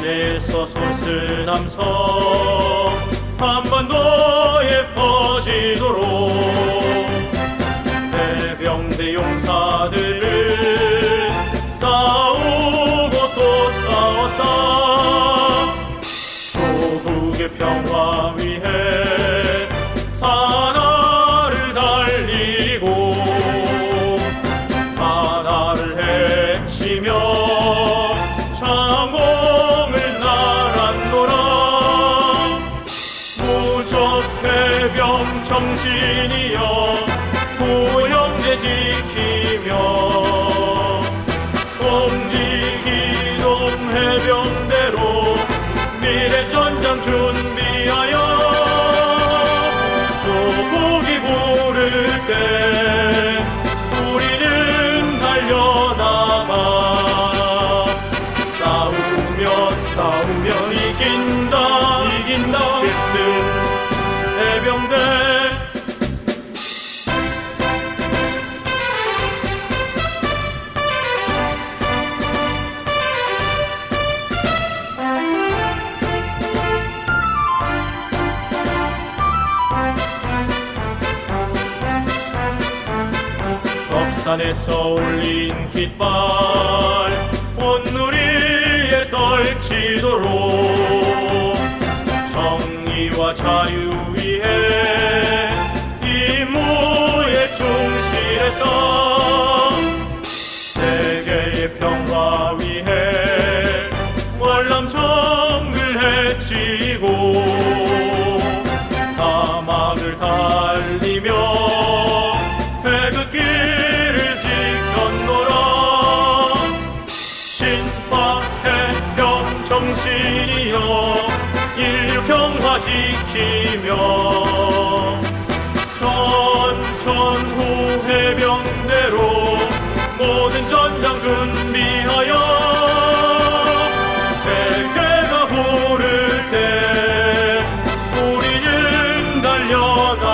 산에서 소스남성 한반도에 퍼지도록 해병대 용사들은 싸우고 또 싸웠다. 조국의 평화 위해 산하를 달리고 바다를 헤치며 창공을 날았노라. 무적해병 정신이여 구형제 지키며 공직이동 해병대로 미래 전장 준비하여 조국이 부를 때 우리는 달려나가 싸우면 이긴다 필승 해병대. 덕산에서 올린 깃발 온누리에 떨치도록 정의와 자유 위해 임무에 충실했다. 세계의 평화 위해 월남정을 헤치고 사막을 달리며 태극기를 지켰노라. 신박해병 정신이여 인류 평화 지키며 전후 해병대로 모든 전장 준비하여 세계가 부를 때 우리는 달려나